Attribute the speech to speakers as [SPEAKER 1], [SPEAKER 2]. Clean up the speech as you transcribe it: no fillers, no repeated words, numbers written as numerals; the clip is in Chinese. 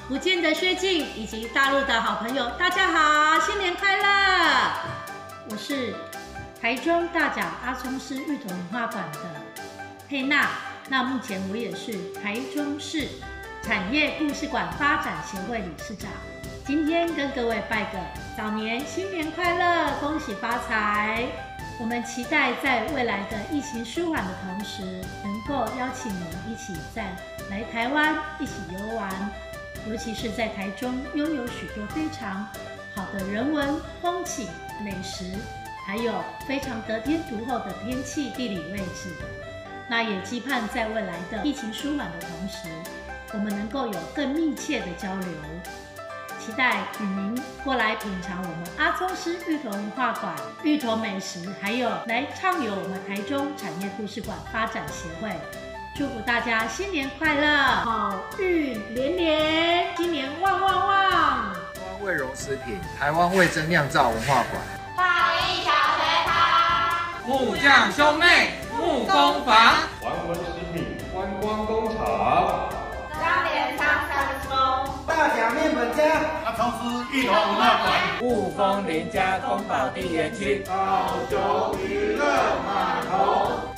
[SPEAKER 1] 福建的薛静以及大陆的好朋友，大家好，新年快乐！我是台中大甲阿聪师芋头文化馆的佩娜，那目前我也是台中市产业故事馆发展协会理事长。今天跟各位拜个早年新年快乐，恭喜发财！我们期待在未来的疫情舒缓的同时，能够邀请你们一起来台湾一起游玩，尤其是在台中拥有许多非常好的人文风景、美食，还有非常得天独厚的天气地理位置。那也期盼在未来的疫情舒缓的同时，我们能够有更密切的交流。期待与您过来品尝我们阿聪师芋头文化馆芋头美食，还有来畅游我们台中产业故事馆发展协会。祝福大家新年快乐，好运连连，新年旺旺旺！
[SPEAKER 2] 台湾味荣食品，台湾味噌酿造文化馆，
[SPEAKER 3] 创意小学堂，
[SPEAKER 4] 木匠兄妹木工坊，
[SPEAKER 5] 环文食品观光工厂，
[SPEAKER 3] 张连昌三丰，
[SPEAKER 6] 大甲面粉家，
[SPEAKER 5] 阿聪师芋头文化馆，
[SPEAKER 4] 雾峰林家宫保地园区，
[SPEAKER 5] 高雄娱乐码头。